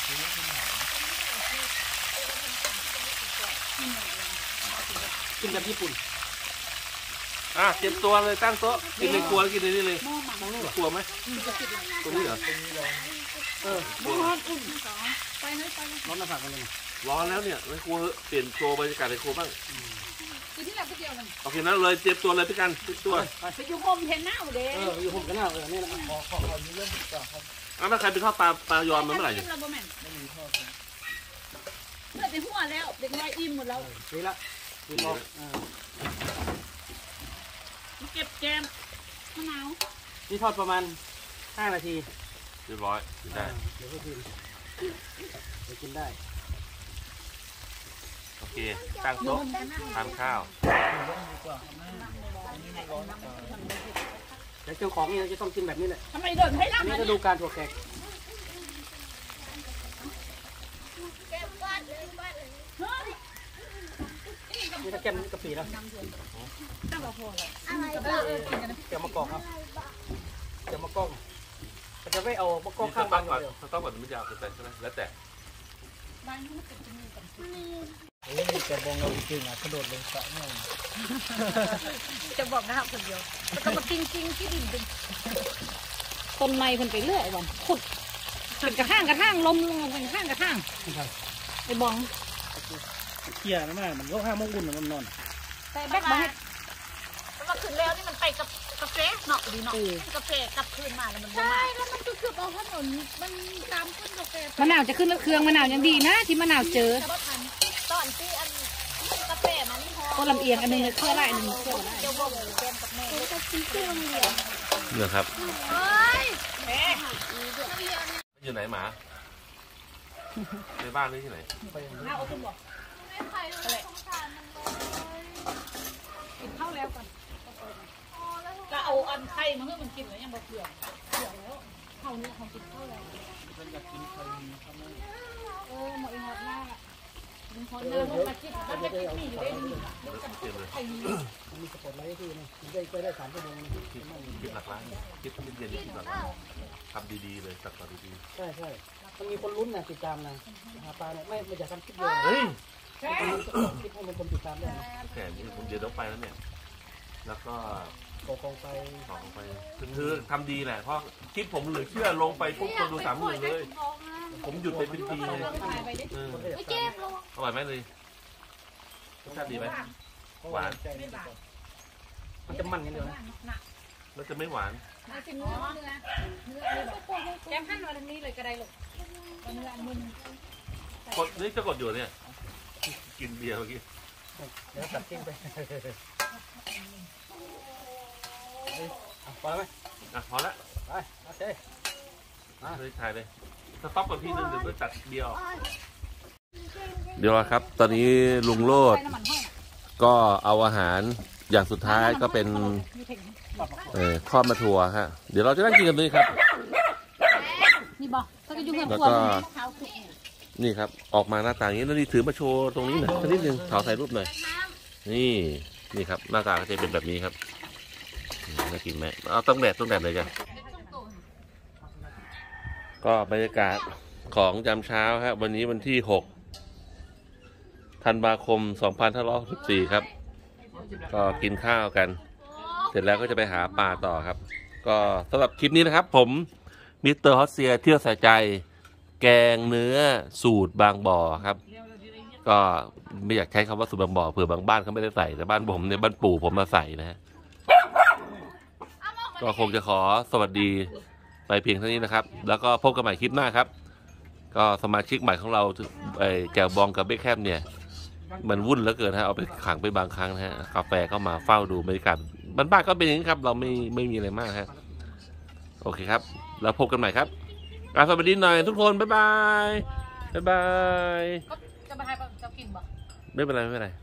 กินแบบญี่ปุ่นอ่ะเตรียมตัวเลยตั้งโต๊ะกินในครัวแล้วกินในนี่เลยกลัวไหมตัวนี้เหรอเออกลัวไปเลยไปเลยร้อนหน้าผักกันเลยนะร้อนแล้วเนี่ยในครัวเปลี่ยนโชว์บรรยากาศในครัวบ้างคือที่เราไปเดียวกันโอเคนะเลยเตรียมตัวเลยพี่กันเตรียมตัวไปอยู่โฮมเทนเนอร์เด้เอออยู่ผมกันหน้าเออนี่นะขอขอขอมีเรื่องต่อครับอ้าวแล้วใครไปทอดปลาปลายอมมันเมื่อไหร่เนี่ยเราบ่แม่นไม่มีทอดครับเมื่อไปหัวแล้วเด็กน้อยอิ่มหมดแล้วนี่ละกินบอกอ่าเก็บแกมมะนาวนี่ทอดประมาณห้านาทีเรียบร้อยกินได้เดี๋ยวก็กินเดี๋ยวกินได้โอเคตั้งโต๊ะทานข้าวเรื่องดีกว่าครับแม่อันนี้มันร้อนกว่าแต่เจ้าของนี่จะต้องกินแบบนี้แหละทำไมเดินให้อัรันบนี้มันก็ดูการถั่วแขกนี่ถ้าแก้มนี่กะปิแล้วตั้งเราพอแล้วอะไรเออเออกินกันนะเดี๋ยวมากรอกครับเดี๋ยวมากรอกมันจะไม่เอามากรอกนี่สข้างต๊บาอง กก่อนเดียวสต๊อกก่อนไม่ยาวเกินไปใช่ไหมแล้วแต่บ้านนี้มันเป็นจมูกกันโอ้ยแต่บองเราจริงๆอ่ะกระโดดลงสระเนี่ยจะบอกนะครับคนเดียวมันต้องมาจริงจริงที่ดินเป็นต้นไม้เพิ่นไปเรื่อยวันขุดเป็นกระทั่งกระทั่งลมลงเป็นกระทั่งกระทั่งไอ้บองเขี่ยนะแม่มันก็ห้ามงอุ่นนะมันนอนแต่แบกบองให้มันมาขึ้นแล้วนี่มันไปกับกาแฟเนาะดีเนาะกาแฟกลับคืนมาแล้วมันบ่ใช่มาแล้วมันก็คือเอาถนนมันตามขึ้นกาแฟมะนาวจะขึ้นแล้วเครื่องมะนาวยังดีนะที่มะนาวเจอแต่ว่าทันตอนที่อันกาแฟมันนี่พอก็ลำเอียงอันหนึงเครื่องไรอันหนึงเครื่องไรเดี๋ยวบอกแกมกับแม่ก็กินเครื่องเดียวเนี่ยครับเฮ้ยแม่อยู่ไหนหมาในบ้านหรือที่ไหนน้าเอาขึ้นบอกไม่ใครเลยสงสารมันเลยกินข้าวแล้วก่อนอ๋อแล้วก็เอาอันไข่มาให้มันกินแล้วยังบ่เผื่อเผื่อแล้วข้าวเนี่ยเขากินข้าวแล้วเพิ่นอยากกินเคยมีครับแม่เออหมดอีหมดหน้ามึงคนเดินลงมาคิดมันจะคิดนี่อยู่ได้ดีมึงจะคิดใครมีมันมีสปอตไลท์ที่นี่มันได้ไปได้สามชั่วโมงนะคิดคิดหลักล้านคิดเย็นๆคิดหลักล้านทำดีๆเลยตัดต่อดีใช่ใช่มันมีคนลุ้นนะติดตามนะหาปลาเนี่ยไม่ไม่อยากทำคลิปเดียวๆเฮ้ยคลิปให้มันคนติดตามได้นะแขนนี่ผมเดี๋ยวต้องไปแล้วเนี่ย แล้วก็ขอกองไปต่อไปคือทำดีแหละเพราะคลิปผมเหลือเชื่อลงไปปุ๊บคนดูสามหมื่นเลย ผมหยุดไปเป็นปีเลยเออคนก็อยากไม่ตาเจ็มบหรอกอร่อยไหมเลยรสชาติดีไหม หวานใจดีกว่ามันจะมันกันเดียวนะแล้วจะไม่หวานมาถึงเนื้อเนื้อเนื้อเลยบอกแกมหั่นมาทางนี้เลยก็ได้หรอกเนื้อมึนกดนี่จะกดอยู่เนี่ย กินเบียร์เมื่อกี้เดี๋ยวตัดทิ้งไปพอแล้วไหมอ่ะพอละไปโอเคเลยถ่ายเลยสต็อปกับพี่นึงเดี๋ยวไปตัดเดียว เดี๋ยวครับ ตอนนี้ลุงโลดน้ำมันห้อยก็เอาอาหารอย่างสุดท้ายก็เป็นเอ่อข้อมาทัวฮะ เดี๋ยวเราจะนั่งกินกันเลยครับนี่บอกถ้าก็ยุ่งกับแล้วพวกก็เท้าสุกนี่ครับ ออกมาหน้าตาอย่างนี้แล้วนี่ถือมาโชว์ตรงนี้หน่อยสักนิดนึงขอถ่ายรูปหน่อย นี่นี่ครับหน้าตาก็จะเป็นแบบนี้ครับอืมน่ากินไหมเอาต้องแดดต้องแดดเลยจ้ะก็บรรยากาศของยามเช้าครับวันนี้วันที่หกธันวาคมสองพันห้าร้อยหกสิบสี่ครับ ก็กินข้าวกันร็จแล้วก็จะไปหาปลาต่อครับ ก็สำหรับคลิปนี้นะครับ ผมมิสเตอร์ฮอสเซียเที่ยวใส่ใจแกงเนื้อสูตรบางบ่อครับ ก็ไม่อยากใช้คำว่าสูตรบางบ่อเผื่อบางบ้านเขาไม่ได้ใส่แต่บ้านผมเนี่ยบ้านปู่ผมมาใส่นะฮะก็คงจะขอสวัสดีไปเพียงเท่านี้นะครับ แล้วก็พบกันใหม่คลิปหน้าครับ ก็สมาชิกใหม่ของเราไอ้แจวบองกับเบคแคมเนี่ยมันวุ่นเหลือเกินฮะเอาไปขังไปบางครั้งนะฮะกาแฟก็มาเฝ้าดูบรรยากาศบ้านๆก็เป็นอย่างนี้ครับเราไม่ไม่มีอะไรมากฮะโอเคครับแล้วพบกันใหม่ครับอ่ะสวัสดีหน่อยทุกคนบ๊ายบายบ๊ายบายจะมาให้จะกินบ่ไม่เป็นไรไม่เป็นไร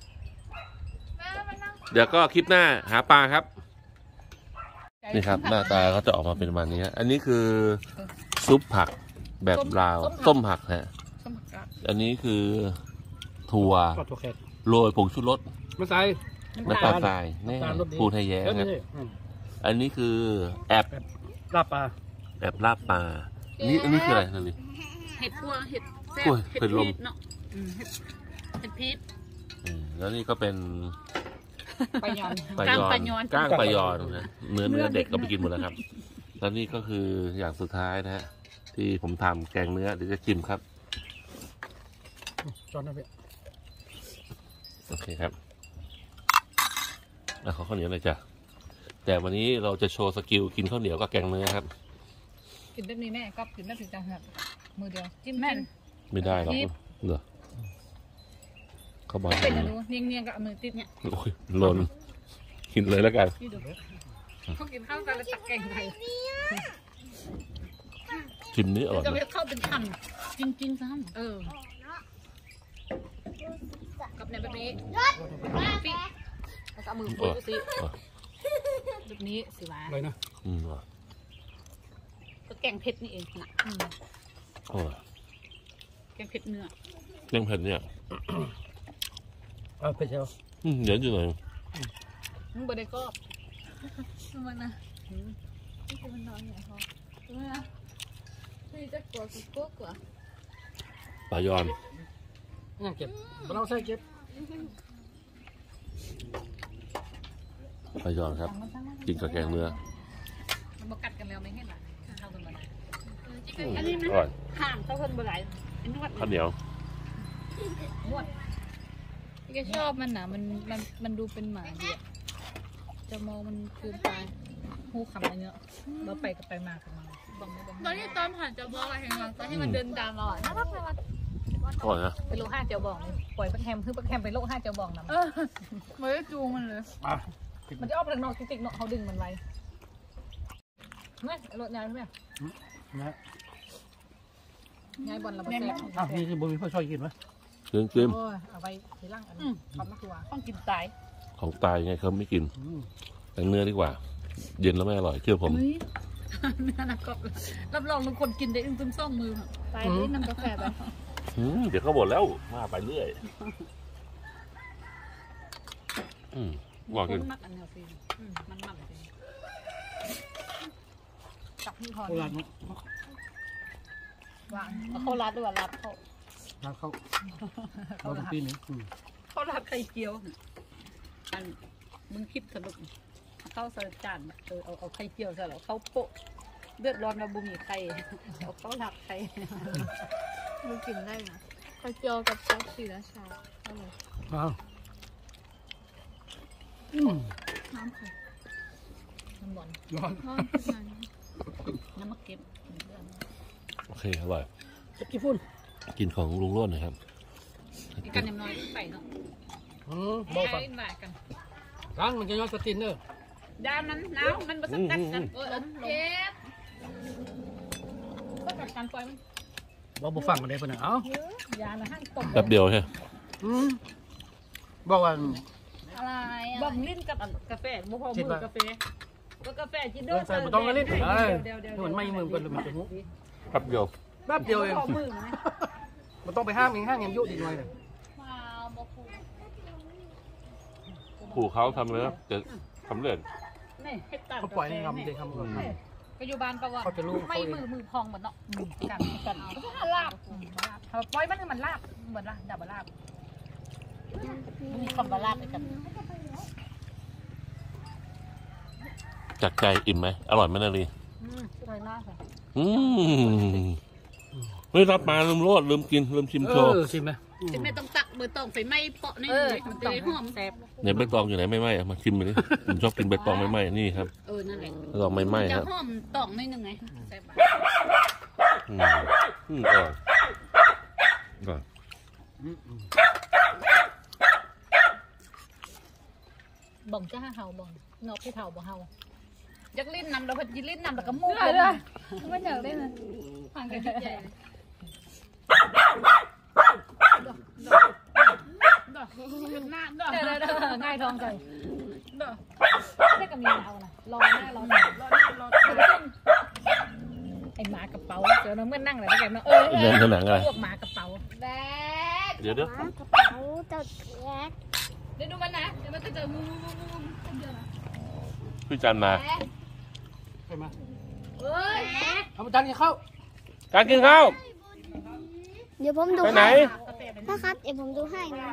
เดี๋ยวก็คลิปหน้าหาปลาครับนี่ครับหน้าตาก็จะออกมาเป็นประมาณนี้ฮะอันนี้คือซุปผักแบบลาวต้มผักฮะอันนี้คือถั่วก็ตัวแขกโรยผงชูรสมาใส่น้ำตาลทรายแน่พูดให้แย้ครับอันนี้คือแอบลาบปลาแอบลาบปลานี่อันนี้คืออะไรนั่นนี่เห็ดพัวเห็ดแซ่บโอ้ยเห็ดลมพีชเนาะอืมเห็ดเห็ดพีชอืมแล้วนี่ก็เป็นปลายอนปลาก้างยอปลาน ยอนก้างปลายอนนะเนื้อเนื้อเด็กก็ไปกินหมดแล้วครับแล้วนี่ก็คืออย่างสุดท้ายนะฮะที่ผมทำแกงเนื้อเดี๋ยวจะชิมครับจอนนะพี่โอเคครับแล้วขอข้าวเหนียวหน่อยจ้ะแต่วันนี้เราจะโชว์สกิลกินข้าวเหนียวกับแกงเนื้อครับกินแบบนี้แม่ก็กินแบบถึงจังหักมือเดียวจิ้มแม่นไม่ได้หรอกเหรอเขาบอกเป็นอะดูเนียงเนียงๆกับมือติดเนี่ยโอ้ยหล่นกินเลยแล้วกันนี่ดูเขากินข้าวกันแล้วตักแกงไทยชิมนี้อร่อยจะไหมไปเข้าเป็นคำจริงจริงๆซ้ำเออกับเนี่ยแบบนี้ปิ๊แล้วก็เอามือเอฟุ้อสิเออแบบนี้สิวะเลยนะอืมอ่ะก็แกงเผ็ดนี่เองนะอืมโอ้ยแกงเผ็ดเนื้อเรื่องเผ็ดเนี่ยเอาไปเชียวอืมเดี๋ยวจะหน่อยมึงบ่ได้ก็มันนะนี่คือมันนอนอยู่พอใช่ไหมนะพี่จะกลัวกูกลัวกลัวปลายอนยังเก็บเราใส่เก็บปลายอนครับกินกับแกงเนื้อมันบ่กัดกันแล้วไม่เห็นหรอเข้ากันบ่ได้อืมอันนี้อนะร่อยห่างเข้ากันบ่ได้เป็นนวดข้าวเหนียวนวดพี่ก็ชอบมันนะมันมันมันดูเป็นหมาดีอะจะมองมันคืนไปหูขำอะไรเนาะเราไปกับไปมากับมาบังไม่บังตอนที่ตอนผ่านจะบอกอะไรเห็นไหมตอนที่มันเดินตามเราอะน่ารักน่ารักอร่อยนะไปโลห้าเจียวบองเลยปล่อยปักแฮมคือปักแฮมไปโลห้าเจียวบองนำเออไม่ได้จูงมันเลยอ่ะมันจะออกไปทางนอกจริงๆเนาะเขาดึงมันไว้ไม่รถยายใช่ไหมนะยายบอลเราไปแซ่บอ้าวนี่คือบุญมีพ่อช่วยกินไหมกินกินโอ้ยเอาไว้ทีหล่างอันนี้ทำมะขัวต้องกินตายของตายไงเขาไม่กินอืมแกงเนื้อดีกว่า เย็นแล้วไม่อร่อยเชื่อผมเฮ้ยเนื้อนักกบรับรองทุกคนกินได้อึ้งตึ้งซ่องมือไปนี่น้ำกาแฟไปอืมเดี๋ยวเขาหมดแล้วมาไปเรื่อยอืมบอกกินมันมักอันเนี้ยสิมันมักสิจับพี่พรโคราชเนาะวางเขารัดด้วยรับเขาร้านเขาเราทุกปีนี้อืมเขารัดไข่เจียวอันมึงคิดสนุกเข้าใส่จานเออเอาเอาไข่เจียวใส่แล้วเขาโปะเลือดร้อนมาบุมีไข่เอาเขาหลักไข่มันกินได้นะไปเจียวกับซอสสีราชาอร่อยอ้าวอืมน้ำไข่น้ำบอลร้อนร้อนขึ้นมาน้ำมะเก็บโอเคอร่อยเก็บกี่ฝุ่นกินของลุงโร่นหนะครับอีกกันยังน้อยไปเนาะอืมบอกก่อนไอ้หน่ายกันร้านมันจะย้อนสตินเนอร์ดามนั้นหนาวมันประสบกันกันเออลมลมเจ็บก็จัดการปล่อยมันบอกบุฟังมาได้ปะเนี่ยเอ้ายาละห้างตกแป๊บเดียวใช่อืมบอกว่าอะไรบ่อะมลิ้นกับกาแฟบ่พอมือกาแฟก็กาแฟจิโดเดินใส่บุต้องกันนิดเดี๋ยวเอ้ยเดี๋ยวเดี๋ยวนี่มันไม่มือกันเลยมันจะงูแป๊บเดียวแป๊บเดียวเองพอมือไหมมันต้องไปห้ามเองห้ามเองยุ่ดีหน่อยเลยมาบอกคุณผู้เขาทำเลยนะจะสำเร็จนี่เฮ็ดตามเขาปล่อยให้ทำเด็กทำก่อนปัจจุบันปะวะเขาจะรู้ไม่เขาเองมือมือพองเหมือนเนาะมือกันกันลาบเอาปล่อยมันให้มันลาบเหมือนละดับลาบมีคำว่าลาบด้วยกันจากใจอิ่มไหมอร่อยไหมนาลีอืมอร่อยมากค่ะอืมไม่รับมาลืมรสลืมกินลืมชิมเอโชว์อชิมไหมจะไม่ต้องตักเบอร์ตองไฟไหม้เปาะนี่เออเลยมันจะได้หอมแซ่บเนี่ยใบตองอยู่ไหนไม่ไหม้เอามาชิมไปดิผมชอบกินใบตองไม่ไหม้นี่ครับเออนั่นแหละใบตองไม่ไหม้จะครับหอมตองนิดนึงไงแซ่บอะอืมอืมอร่อยอร่อยบ่งจ้าเฮาบ่งเงาะพี่เผาบ่เฮาอยากลิ้นนำแล้วพอดีลิ้นนำแล้วก็มูเดี๋ยวเดี๋ยวไม่อยากได้เลยห่างกันนิดใหญ่เลย หน้าดอกเดี๋ยวเดี๋ยวเดี๋ยวง่ายทองใส่ดอกได้กับมีเอานะรอหน้ารอหน้ารอหน้ารอหน้าไอ้หมากระเป๋าเดี๋ยวน้องเมื่อนั่งเลยนะแกเนาะเออเล่นผนังอะไรพวกหมากระเป๋าแบกเดี๋ยวเดี๋ยวกระเป๋าเจ้าแบกเดี๋ยวดูมันนะเดี๋ยวมันก็จะมูมูมูมูมูเดียวนะพี่จันมาใช่ไหมเฮ้ยเอาไปจานกินข้าวการกินข้าวเดี๋ยวผมดูไปไหนให้พ่อครับเดี๋ยวผมดูให้นะ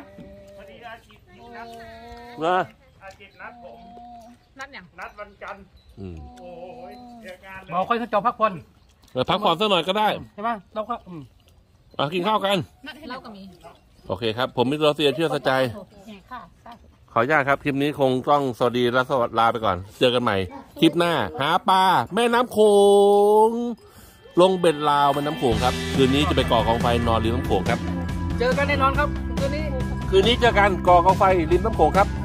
มานัดอย่างอืมบอกค่อยเขาจอพักผ่อนเดี๋ยวพักผ่อนสักหน่อยก็ได้ใช่ไหมเราก็อืมมากินข้าวกันนัดให้เราก็มีโอเคครับ ผมมิสเตอร์เซียเชื่อสใจแหน่ค่ะค่ะขออนุญาตครับ คลิปนี้คงต้องสวัสดีและสวัสดีลาไปก่อน เจอกันใหม่ คลิปหน้า หาปลาแม่น้ำโขง ลงเบ็ดลาวแม่น้ำโขงครับ คืนนี้จะไปก่อกองไฟนอนริมน้ำโขงครับเจอกันแน่นอนครับคืนนี้คืนนี้เจอกันก่อกองไฟริมน้ำโขงครับ